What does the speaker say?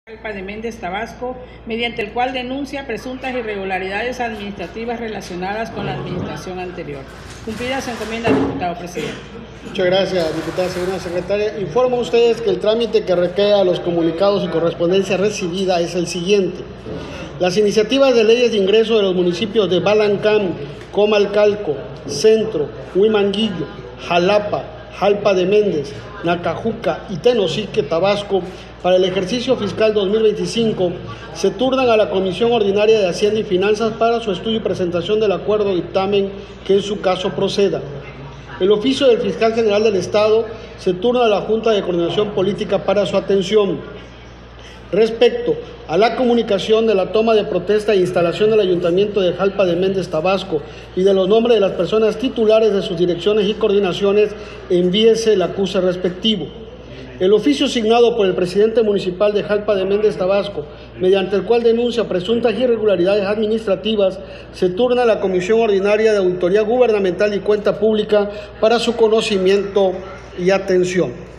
Jalpa de Méndez Tabasco, mediante el cual denuncia presuntas irregularidades administrativas relacionadas con la administración anterior. Cumplida su encomienda, diputado presidente. Muchas gracias, diputada segunda secretaria. Informo a ustedes que el trámite que requiere a los comunicados y correspondencia recibida es el siguiente. Las iniciativas de leyes de ingreso de los municipios de Balancán, Comalcalco, Centro, Huimanguillo, Jalapa, Jalpa de Méndez, Nacajuca y Tenosique, Tabasco, para el ejercicio fiscal 2025, se turnan a la Comisión Ordinaria de Hacienda y Finanzas para su estudio y presentación del acuerdo dictamen que en su caso proceda. El oficio del Fiscal General del Estado se turna a la Junta de Coordinación Política para su atención. Respecto a la comunicación de la toma de protesta e instalación del Ayuntamiento de Jalpa de Méndez Tabasco y de los nombres de las personas titulares de sus direcciones y coordinaciones, envíese el acuse respectivo. El oficio signado por el presidente municipal de Jalpa de Méndez Tabasco, mediante el cual denuncia presuntas irregularidades administrativas, se turna a la Comisión Ordinaria de Auditoría Gubernamental y Cuenta Pública para su conocimiento y atención.